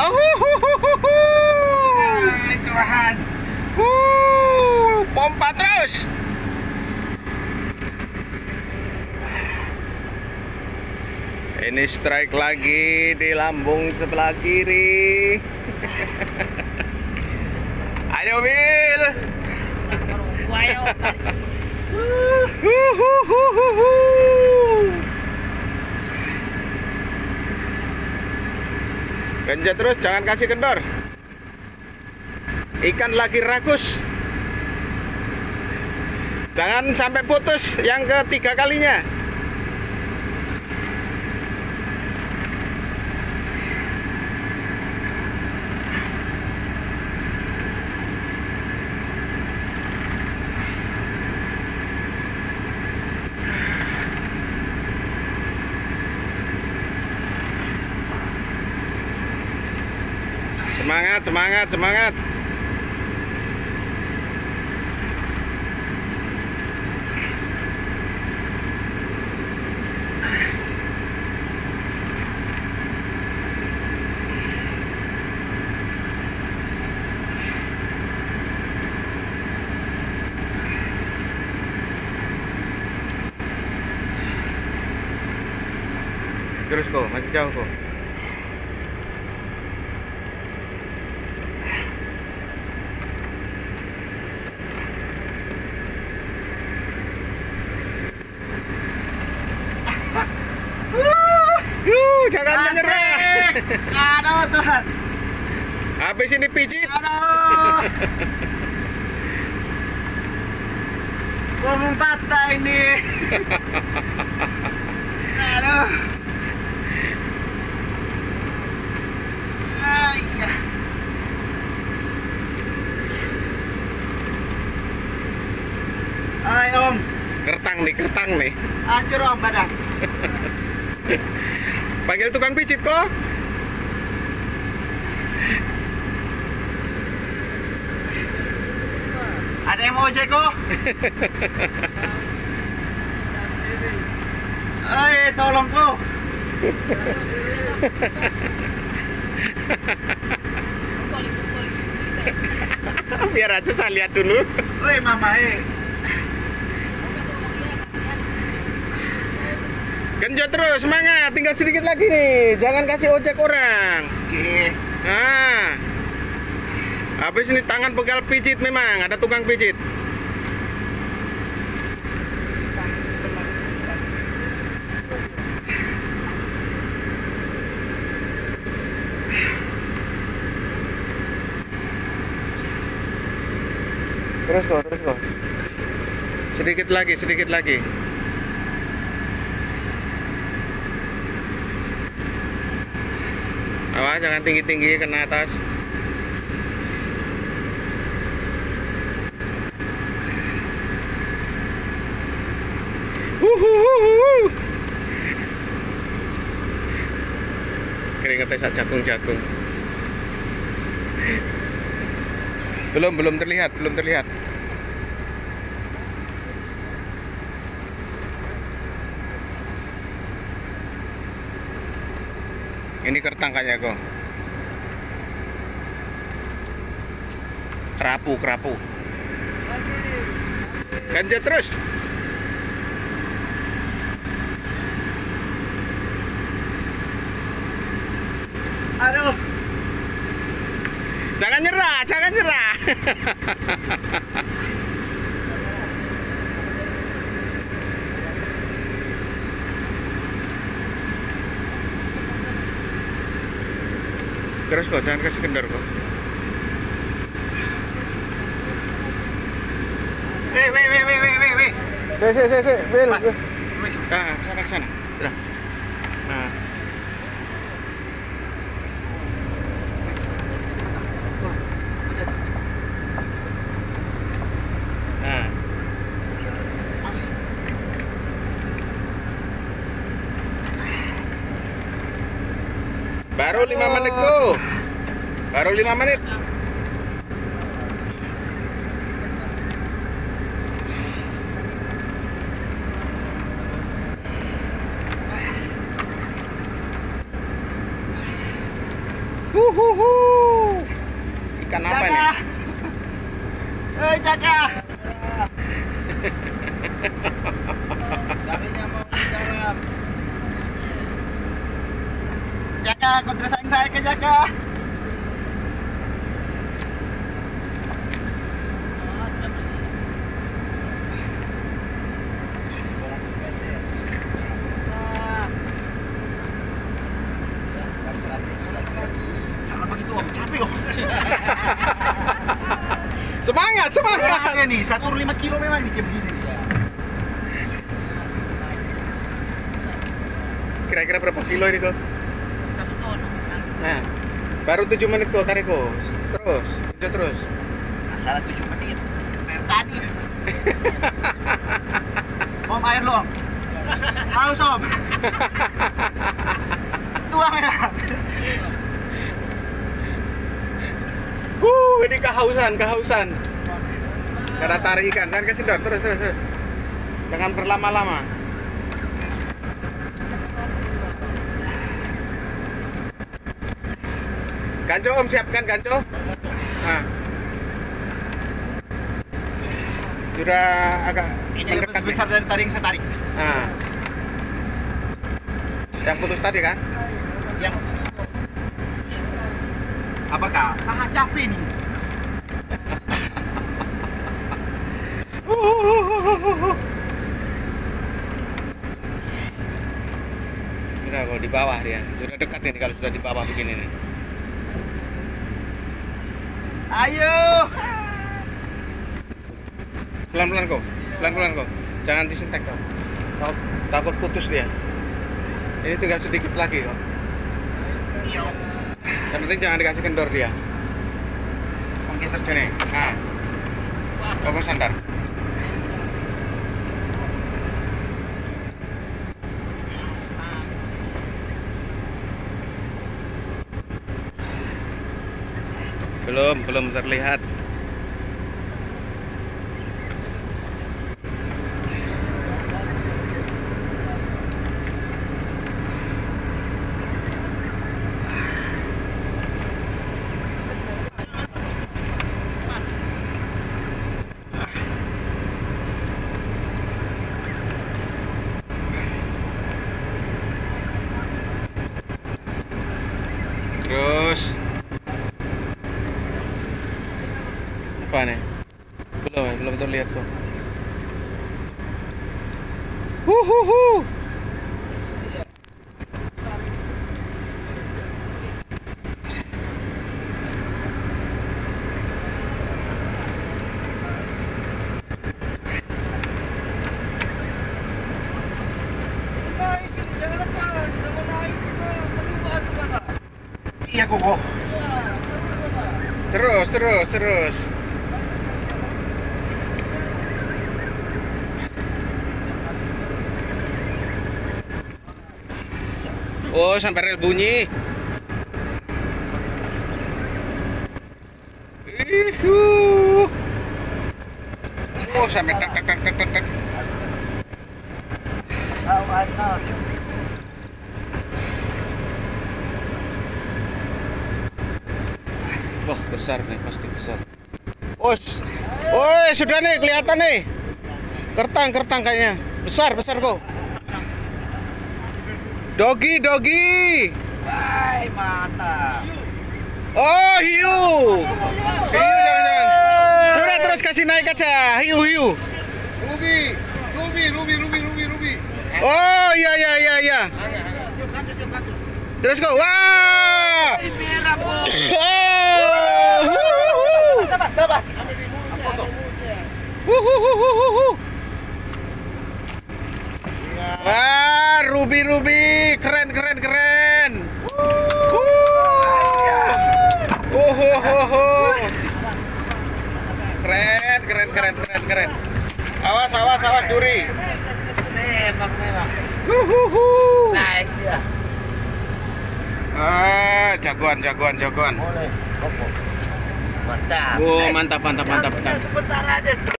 Tuhan. Pompa terus. Ini strike lagi di lambung sebelah kiri. Ayo Bil. Ayo. Genjot terus, jangan kasih kendor. Ikan lagi rakus. Jangan sampai putus yang ketiga kalinya. Semangat, semangat, semangat. Terus kok, masih jauh kok. Jangan menyerah. Aduh Tuhan. Habis ini pijit. Aduh. Ngomong patah ini. Aduh. Iya. Hai Om. Kertang nih. Hancur Om badan. Panggil tukang pijit kok. Ada yang mau ojek kok? Hei, tolong kok. Biar aja saya lihat dulu. Woi mama, Genjot terus, semangat. Tinggal sedikit lagi nih. Jangan kasih ojek orang. Oke. Nah, habis ini tangan pegal pijit memang. Ada tukang pijit. Terus kok. Sedikit lagi. Awas, jangan tinggi-tinggi kena atas. Keringetnya saja jagung. Belum terlihat. Ini kertang kayaknya kok. Kerapu. Genjot terus. Aduh. Jangan nyerah. Terus kok, jangan kasih kendor kok. Weh. Bil. Mas. Sana ke sana. Sudah. Nah. Baru 5 menit kok. Baru 5 menit. Huhuhu. Ikan apa Jaka. ini? Jaka. Jarinya mau di dalam. Jaka, kontra saya ke Jaka. Jangan begitu om, capek om. Semangat, semangat. Beratnya nih, 1,5 kilo memang nih kayak begini. Kira-kira berapa kilo ini kok? 1 ton. Nah, baru 7 menit kok tarik kok. Terus, lanjut terus. Masalah 7 menit. Kayak tadi. Om, air lo om. Haus om. Tuang ya. Ini kehausan. Karena tarik ikan, kan kasih dor, terus. Jangan berlama-lama. Ganco om, siapkan ganco. Nah. Sudah agak Ini mendekat lebih besar dari tadi yang saya tarik. Nah. Yang putus tadi kan? Yang sabar kak, sangat capek nih. Sudah kalau di bawah dia, sudah dekat ini kalau sudah di bawah begini nih. Ayo. Pelan-pelan kok, jangan disentek kok. Kau takut putus dia. Ini tinggal sedikit lagi kok. Iya. Yang penting jangan dikasih kendor dia. Menggeser Sini, nah. Kau sandar. Belum terlihat. Terus apa nih? Belum terlihat kok. Huhuhu. Iya koko. Terus. Oh, sampai rel bunyi. Oh, sampai tek. Wah, besar nih, pasti besar. Oh, sudah nih, kelihatan nih. Kertang kayaknya. Besar kok. Dogi. Hai, mata. Oh, hiu. Jangan. Sudah terus kasih naik aja. Hiu. Ruby. Oh, iya. Terus kok. Wah. Merah, Bos. Oh. Sabar. Wah, Ruby. Keren. Keren. Awas duri. Memang. Naik dia. Jagoan. Boleh. Mantap. Oh, mantap. Sebentar aja.